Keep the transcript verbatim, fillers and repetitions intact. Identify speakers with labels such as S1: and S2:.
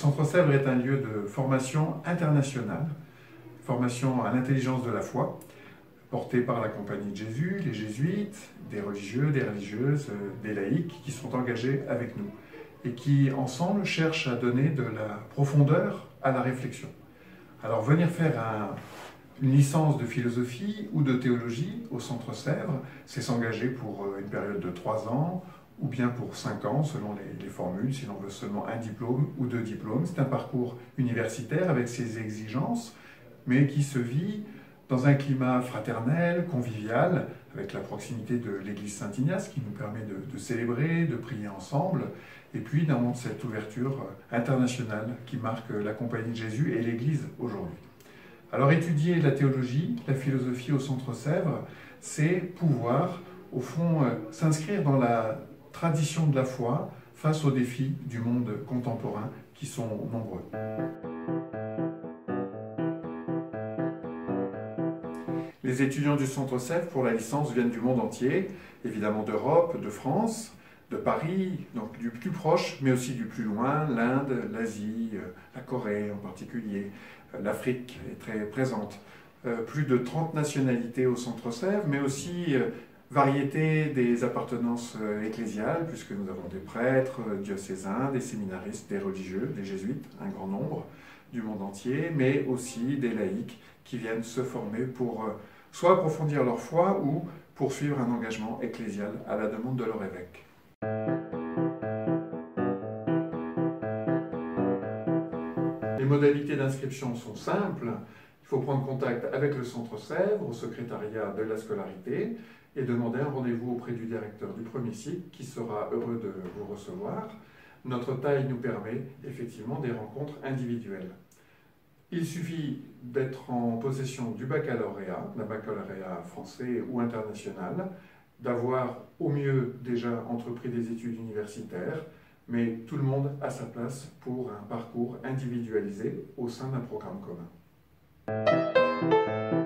S1: Centre Sèvres est un lieu de formation internationale, formation à l'intelligence de la foi, portée par la Compagnie de Jésus, les jésuites, des religieux, des religieuses, des laïcs qui sont engagés avec nous et qui, ensemble, cherchent à donner de la profondeur à la réflexion. Alors, venir faire un, une licence de philosophie ou de théologie au Centre Sèvres, c'est s'engager pour une période de trois ans ou bien pour cinq ans, selon les, les formules, si l'on veut seulement un diplôme ou deux diplômes. C'est un parcours universitaire avec ses exigences, mais qui se vit dans un climat fraternel, convivial, avec la proximité de l'église Saint-Ignace qui nous permet de, de célébrer, de prier ensemble, et puis dans cette ouverture internationale qui marque la Compagnie de Jésus et l'Église aujourd'hui. Alors étudier la théologie, la philosophie au Centre Sèvres, c'est pouvoir, au fond, s'inscrire dans la tradition de la foi face aux défis du monde contemporain qui sont nombreux. Les étudiants du Centre Sèvres pour la licence viennent du monde entier, évidemment d'Europe, de France, de Paris, donc du plus proche, mais aussi du plus loin, l'Inde, l'Asie, la Corée en particulier, l'Afrique est très présente. Plus de trente nationalités au Centre Sèvres, mais aussi variété des appartenances ecclésiales, puisque nous avons des prêtres diocésains, des séminaristes, des religieux, des jésuites, un grand nombre du monde entier, mais aussi des laïcs qui viennent se former pour soit approfondir leur foi ou poursuivre un engagement ecclésial à la demande de leur évêque. Les modalités d'inscription sont simples. Il faut prendre contact avec le Centre Sèvres, au secrétariat de la scolarité, et demander un rendez-vous auprès du directeur du premier cycle qui sera heureux de vous recevoir. Notre taille nous permet effectivement des rencontres individuelles. Il suffit d'être en possession du baccalauréat, d'un baccalauréat français ou international, d'avoir au mieux déjà entrepris des études universitaires, mais tout le monde a sa place pour un parcours individualisé au sein d'un programme commun.